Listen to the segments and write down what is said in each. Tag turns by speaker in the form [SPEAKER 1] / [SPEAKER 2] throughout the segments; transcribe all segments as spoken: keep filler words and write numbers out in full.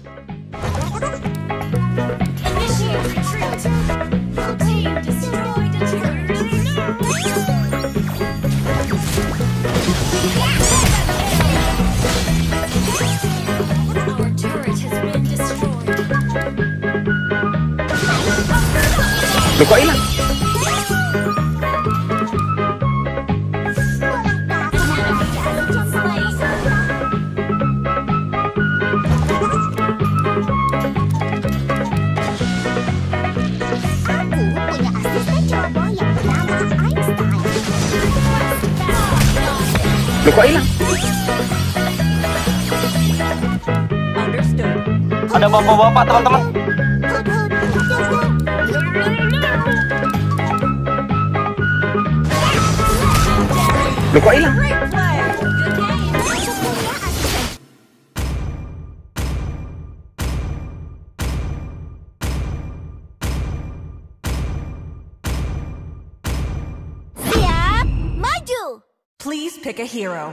[SPEAKER 1] Initiate retreat. Your team destroyed a turret. Our turret has been destroyed.
[SPEAKER 2] Loh, kok hilang? Loh, kok hilang? Ada bapak-bapak, teman-teman. Loh, kok hilang?
[SPEAKER 1] Siap, maju.
[SPEAKER 3] Please pick a hero.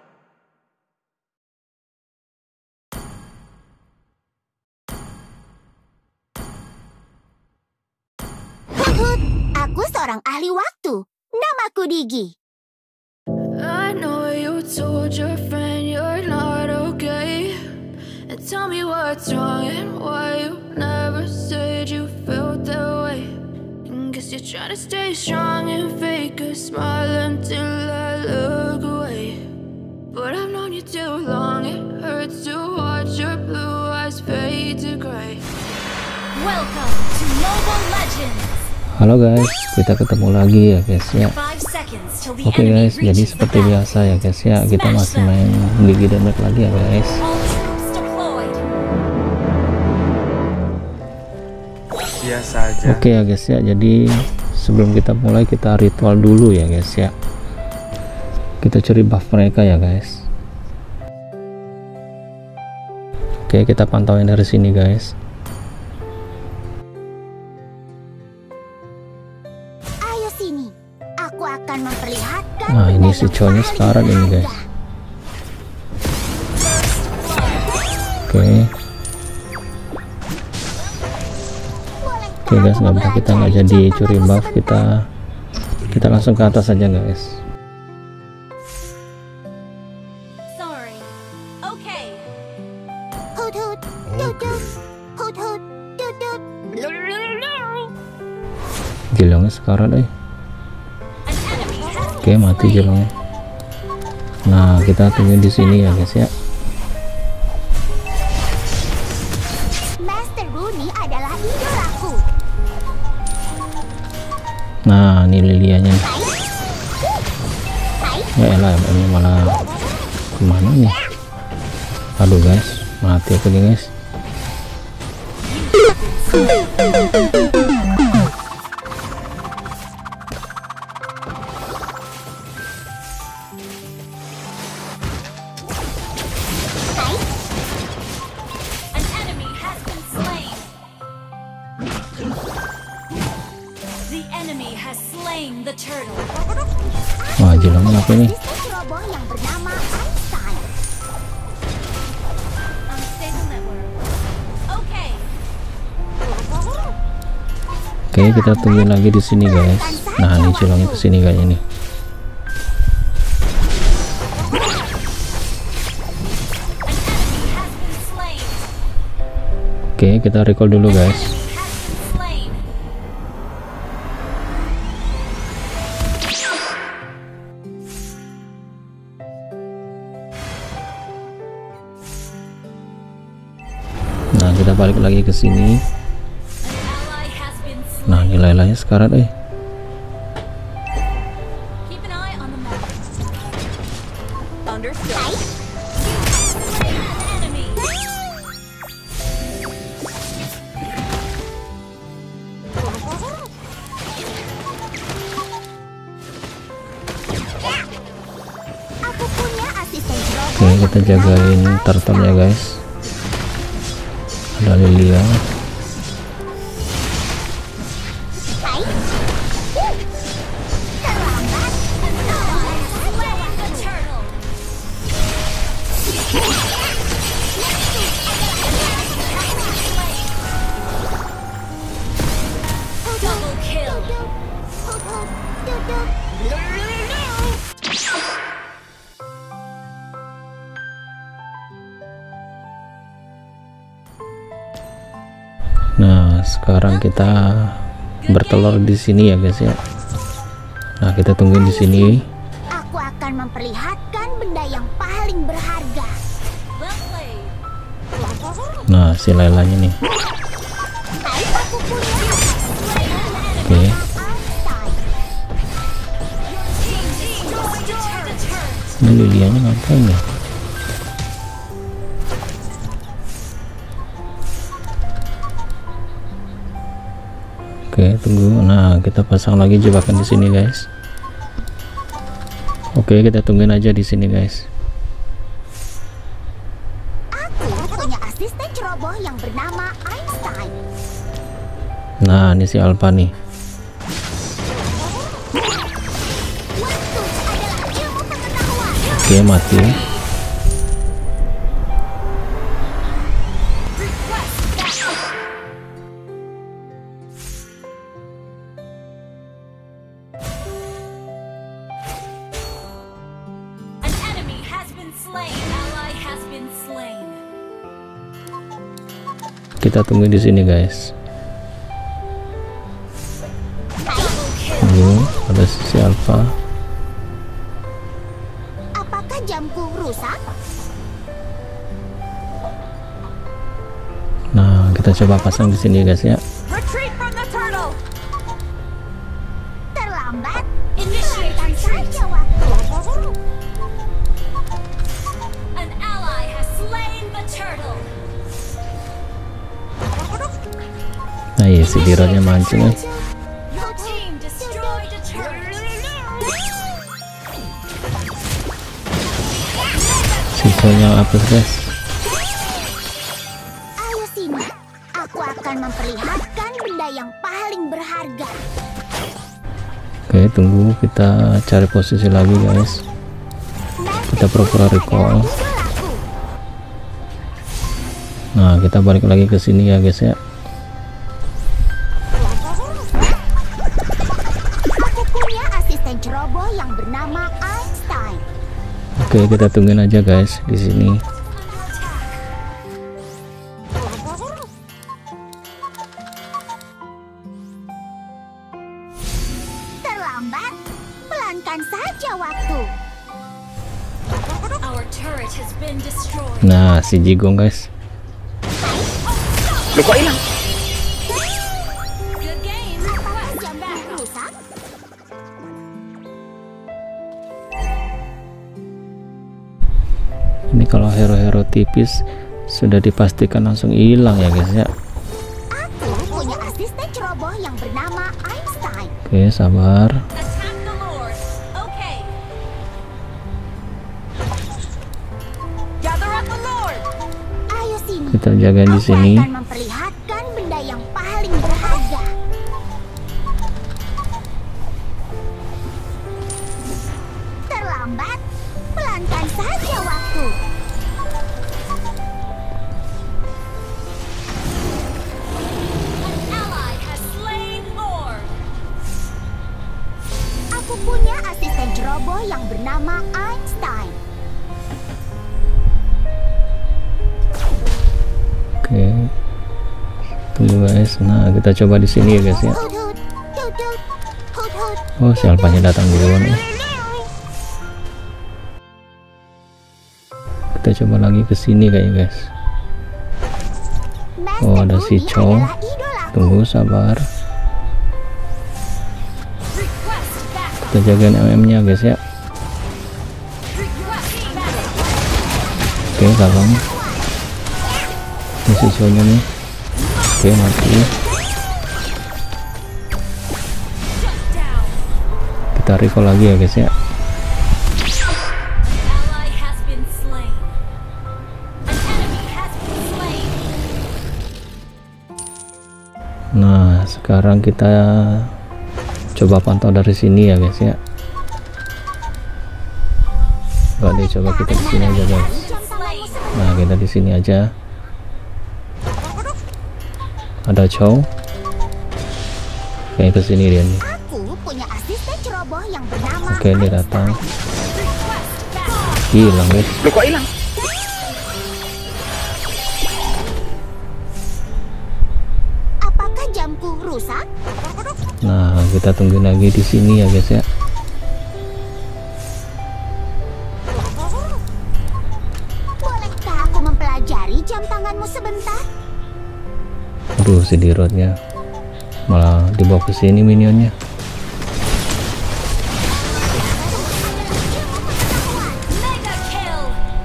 [SPEAKER 1] Hut, aku seorang ahli waktu. Namaku Digi.
[SPEAKER 4] I know you told your friend you're not okay, and tell me what's wrong and why you never said you felt that way. And guess you're trying to stay strong and fake a smile until I look away. But I've known you too long, it hurts to watch your blue eyes fade to gray.
[SPEAKER 1] Welcome to Mobile Legends.
[SPEAKER 2] Halo guys, kita ketemu lagi ya guys ya.
[SPEAKER 1] Five seconds till the
[SPEAKER 2] Oke
[SPEAKER 1] enemy
[SPEAKER 2] guys, jadi
[SPEAKER 1] reaches
[SPEAKER 2] seperti
[SPEAKER 1] the
[SPEAKER 2] biasa ya guys ya, kita masih main Gigi Dynamite lagi ya guys.
[SPEAKER 1] All troops deployed.
[SPEAKER 5] Biasa aja.
[SPEAKER 2] Oke ya guys ya, jadi sebelum kita mulai kita ritual dulu ya guys ya. Kita curi buff mereka ya guys. Oke, kita pantauin dari sini guys.
[SPEAKER 1] Ayo sini. Aku akan memperlihatkan.
[SPEAKER 2] Nah, ini
[SPEAKER 1] benda
[SPEAKER 2] si
[SPEAKER 1] yang
[SPEAKER 2] cowoknya
[SPEAKER 1] paling
[SPEAKER 2] sekarat ini guys.
[SPEAKER 1] berharga.
[SPEAKER 2] Oke. Oke guys, nggak apa, kita nggak jadi curi buff, kita kita langsung ke atas saja guys.
[SPEAKER 1] Sorry. Okay. Hut hut. Tut tut. Hut hut. Tut tut.
[SPEAKER 2] Jelongnya sekarat eh.
[SPEAKER 1] An enemy has
[SPEAKER 2] Oke, mati jelongnya. Nah, kita tunggu di sini ya guys ya.
[SPEAKER 1] Master Rooney adalah idolaku.
[SPEAKER 2] Nah, ini Lilianya nih.
[SPEAKER 1] Hai.
[SPEAKER 2] Ya elah, ini malah kemana nih? Aduh guys, mati aku nih guys.
[SPEAKER 1] An enemy has been slain. The enemy has slain the turtle.
[SPEAKER 2] Wah, jelongnya apa ini?
[SPEAKER 1] Asisten ceroboh yang bernama Einstein. Unstable network. Okay.
[SPEAKER 2] Oke, kita tungguin lagi di sini guys. Nah, ini jelongnya kesini kayaknya nih.
[SPEAKER 1] An enemy has been slain.
[SPEAKER 2] Oke, kita recall dulu guys.
[SPEAKER 1] Has been slain.
[SPEAKER 2] Nah, kita balik lagi ke sini.
[SPEAKER 1] An ally has been slain.
[SPEAKER 2] Nah, nilai-nilainya sekarat eh.
[SPEAKER 1] Keep an eye on the map.
[SPEAKER 3] Understood.
[SPEAKER 1] Slain an enemy. Aku punya asisten ceroboh.
[SPEAKER 2] Oke, kita jagain turtle-nya guys. Ada Lilia.
[SPEAKER 1] Hai. Terlambat. Slain the turtle.
[SPEAKER 2] Nah, sekarang kita bertelur di sini ya guys ya. Nah, kita tungguin di sini.
[SPEAKER 6] Aku akan memperlihatkan benda yang paling berharga.
[SPEAKER 1] Well played.
[SPEAKER 2] Nah, si Lailanya nih.
[SPEAKER 6] Aku punya
[SPEAKER 2] Oke. Ini Lilianya ngapain ya? Oke, tunggu. Nah, kita pasang lagi jebakan di sini, guys. Oke, kita tungguin aja di sini, guys.
[SPEAKER 6] Aku punya asisten ceroboh yang bernama Einstein.
[SPEAKER 2] Nah, ini si Alpha nih.
[SPEAKER 6] Waktu adalah ilmu pengetahuan.
[SPEAKER 2] Oke, mati.
[SPEAKER 1] An enemy has been slain. Ally has been slain.
[SPEAKER 2] Kita tunggu di sini, guys. Tunggu, ada si Alpha.
[SPEAKER 6] Apakah jamku rusak?
[SPEAKER 2] Nah, kita coba pasang di sini, guys ya.
[SPEAKER 3] Retreat from the turtle.
[SPEAKER 6] Terlambat.
[SPEAKER 1] Initiate
[SPEAKER 6] Pelankan
[SPEAKER 1] retreat.
[SPEAKER 6] saja waktu.
[SPEAKER 1] An ally has slain the turtle.
[SPEAKER 2] Nah, iya, si Diranya mancing, guys.
[SPEAKER 1] Your team destroyed a turret.
[SPEAKER 2] Sisanya apa, guys?
[SPEAKER 6] Ayo sini. Aku akan memperlihatkan benda yang paling berharga.
[SPEAKER 2] Oke, tunggu, kita cari posisi lagi, guys. Kita pura-pura recall.
[SPEAKER 6] Idolaku.
[SPEAKER 2] Nah, kita balik lagi ke sini ya, guys ya.
[SPEAKER 6] Aku punya asisten ceroboh yang bernama Einstein.
[SPEAKER 2] Oke, kita tungguin aja, guys, di sini.
[SPEAKER 6] Terlambat. Pelankan saja waktu.
[SPEAKER 1] Our turret has been destroyed.
[SPEAKER 2] Nah, si Jigong, guys.
[SPEAKER 5] Loh, kok hilang?
[SPEAKER 1] Good game.
[SPEAKER 6] Apakah jamku rusak?
[SPEAKER 2] Ini kalau hero-hero tipis sudah dipastikan langsung hilang ya, guys ya.
[SPEAKER 6] Aku punya asisten ceroboh yang bernama Einstein.
[SPEAKER 2] Oke, sabar.
[SPEAKER 1] Attack the Lord. Okay.
[SPEAKER 3] Gather up the Lord.
[SPEAKER 6] Ayo sini.
[SPEAKER 2] Kita jagain di
[SPEAKER 6] Aku
[SPEAKER 2] sini.
[SPEAKER 6] akan memperlihatkan benda yang paling berharga. Terlambat. Pelankan saja waktu.
[SPEAKER 1] An ally has slain Lord.
[SPEAKER 6] Aku punya asisten ceroboh yang bernama Einstein.
[SPEAKER 2] Oke. Tunggu, guys. Nah, kita coba di sini ya, guys ya.
[SPEAKER 6] Hut hut, tut tut, hut hut.
[SPEAKER 2] Oh, si Alphanya datang duluan ya. Kita coba lagi ke sini kayaknya, guys. Oh, ada si
[SPEAKER 6] Bumi
[SPEAKER 2] Chow.
[SPEAKER 6] adalah idolaku.
[SPEAKER 2] Tunggu, sabar.
[SPEAKER 1] Request back.
[SPEAKER 2] Kita jagain M M-nya, guys ya.
[SPEAKER 1] Request back.
[SPEAKER 2] Oke, salam. Ini si Chow-nya nih. Oke, mati.
[SPEAKER 1] Shut down.
[SPEAKER 2] Kita recall lagi ya, guys ya.
[SPEAKER 1] Ally has been slain. An enemy has been slain.
[SPEAKER 2] Nah, sekarang kita coba pantau dari sini ya, guys ya. Enggak deh, coba kita di sini aja, guys.
[SPEAKER 1] Slain.
[SPEAKER 2] Nah, kita di sini aja. Ada Chow. Kayak ke sini dia nih.
[SPEAKER 6] Aku punya asisten ceroboh yang bernama
[SPEAKER 2] Oke, dia datang.
[SPEAKER 1] Request back.
[SPEAKER 2] Hilang, guys.
[SPEAKER 5] Loh, kok hilang?
[SPEAKER 6] rusak?
[SPEAKER 2] Nah, kita tunggu lagi di sini ya guys ya.
[SPEAKER 6] Bolehkah aku mempelajari jam tanganmu sebentar?
[SPEAKER 2] Aduh, si dirotnya malah dibawa ke sini minionnya.
[SPEAKER 1] Mega kill.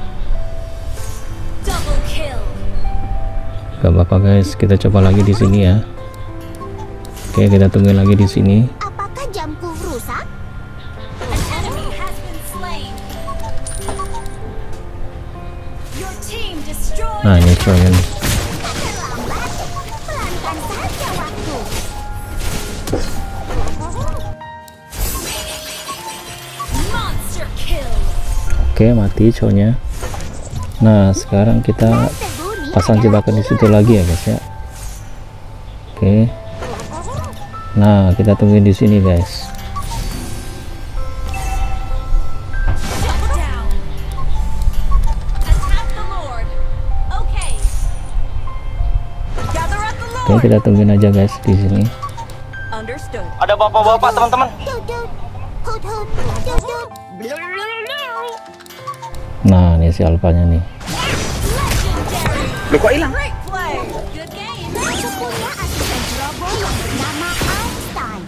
[SPEAKER 1] Double kill.
[SPEAKER 2] Gak apa-apa guys, kita coba lagi di sini ya. Oke, kita tunggu lagi di sini.
[SPEAKER 6] Apakah jamku rusak?
[SPEAKER 1] An enemy has been slain. Your team destroyed.
[SPEAKER 2] Nah, ini cowoknya nih.
[SPEAKER 6] Terlambat. Pelankan saja waktu.
[SPEAKER 1] Monster kill.
[SPEAKER 2] Oke, mati cowoknya. Nah, sekarang kita
[SPEAKER 6] Teguh nih
[SPEAKER 2] pasang
[SPEAKER 6] adalah
[SPEAKER 2] jebakan di situ lagi ya guys ya. Oke. Nah, kita tungguin di sini guys.
[SPEAKER 1] Shut down. Attack the Lord. Okay.
[SPEAKER 3] Gather at the
[SPEAKER 2] Oke,
[SPEAKER 3] Lord.
[SPEAKER 2] kita tungguin aja guys di sini.
[SPEAKER 3] Understood.
[SPEAKER 5] Ada bapak-bapak teman-teman.
[SPEAKER 6] Dut, dut. Hut, hut. Dut, dut.
[SPEAKER 2] Nah, ini si alpanya nih.
[SPEAKER 1] Legendary.
[SPEAKER 5] Loh kok hilang?
[SPEAKER 3] Great play.
[SPEAKER 1] Good game.
[SPEAKER 6] Aku punya asisten ceroboh yang bernama Einstein.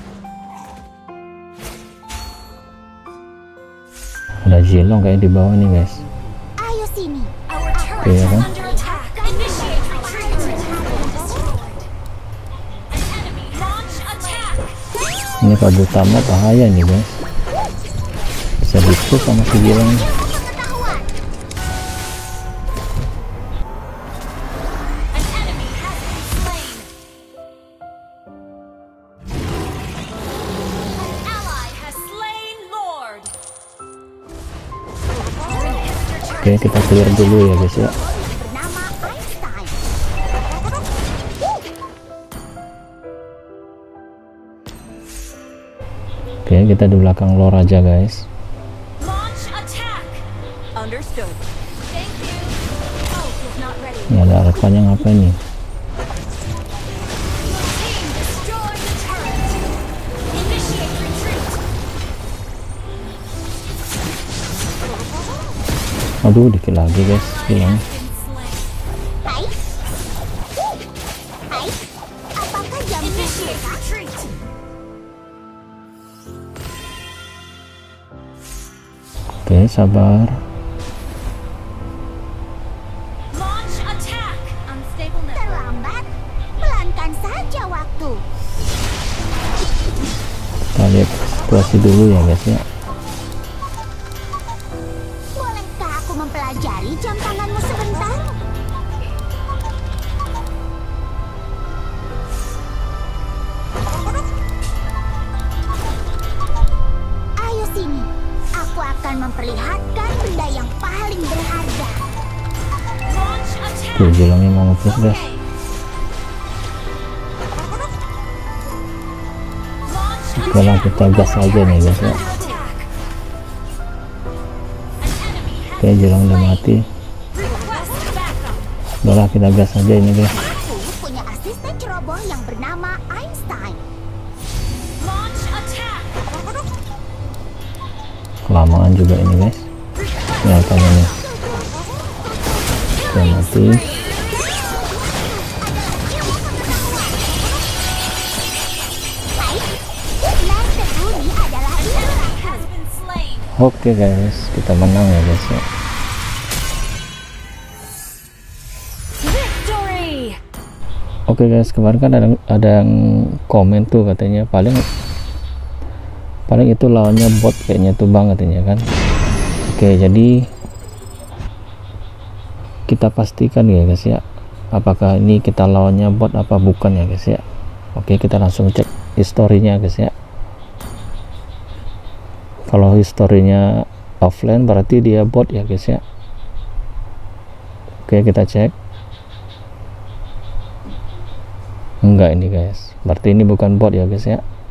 [SPEAKER 2] Ada Zilong kayak di bawah nih guys.
[SPEAKER 6] Ayo sini.
[SPEAKER 1] Our turret
[SPEAKER 2] Iya
[SPEAKER 1] is
[SPEAKER 2] kan?
[SPEAKER 1] under attack. Initiate retreat. Destroyed. An enemy launch attack.
[SPEAKER 2] Ini kabut utama bahaya nih guys. Bisa dipush sama si Zilong.
[SPEAKER 6] Pengetahuan.
[SPEAKER 1] An enemy has been slain. An ally has slain Lord. Your inhibitor turret
[SPEAKER 2] Oke, kita clear dulu ya guys ya.
[SPEAKER 6] Bernama Einstein.
[SPEAKER 2] Oke, kita di belakang lore aja guys.
[SPEAKER 1] launch attack.
[SPEAKER 3] Understood.
[SPEAKER 1] Thank you. Ult is not ready.
[SPEAKER 2] Ini ada alpanya ngapain nih?
[SPEAKER 1] Your team destroyed the turret. Initiate retreat.
[SPEAKER 2] Aduh, dikit lagi guys. Hilang.
[SPEAKER 1] Been slain.
[SPEAKER 6] Hai. Hai. Apakah jamku
[SPEAKER 1] Initiate
[SPEAKER 6] rusak?
[SPEAKER 1] retreat.
[SPEAKER 2] Oke, sabar.
[SPEAKER 1] Launch attack. Unstable network.
[SPEAKER 6] Terlambat. Pelankan saja waktu.
[SPEAKER 2] Kita lihat situasi dulu ya guys ya.
[SPEAKER 6] Bolehkah aku mempelajari jam tanganmu sebentar? Ayo sini. Aku akan memperlihatkan benda yang paling berharga.
[SPEAKER 1] Launch attack.
[SPEAKER 2] Tuh, Zilongnya mau nge-push guys.
[SPEAKER 1] Okay. Launch
[SPEAKER 2] Oke lah, kita gas aja nih guys ya.
[SPEAKER 1] under attack. An enemy has
[SPEAKER 2] Oke, Zilong udah mati.
[SPEAKER 1] request backup.
[SPEAKER 2] Udahlah, kita gas aja ini guys.
[SPEAKER 6] Aku punya asisten ceroboh yang bernama Einstein.
[SPEAKER 1] Launch attack.
[SPEAKER 2] Kelamaan juga ini guys. Ini alpanya nih. Udah mati.
[SPEAKER 6] Hai. Nan Teguh ini adalah idola.
[SPEAKER 1] Has been slain.
[SPEAKER 2] Oke guys, kita menang ya guys ya.
[SPEAKER 1] Victory.
[SPEAKER 2] Oke guys, kemarin kan ada ada yang komen tuh katanya paling paling itu lawannya bot kayaknya tuh bang katanya kan. Oke, jadi kita pastikan ya guys ya, apakah ini kita lawannya bot apa bukan ya guys ya. Oke, kita langsung cek historinya guys ya. Kalau historinya offline berarti dia bot ya guys ya. Oke, kita cek. Enggak ini guys, berarti ini bukan bot ya guys ya.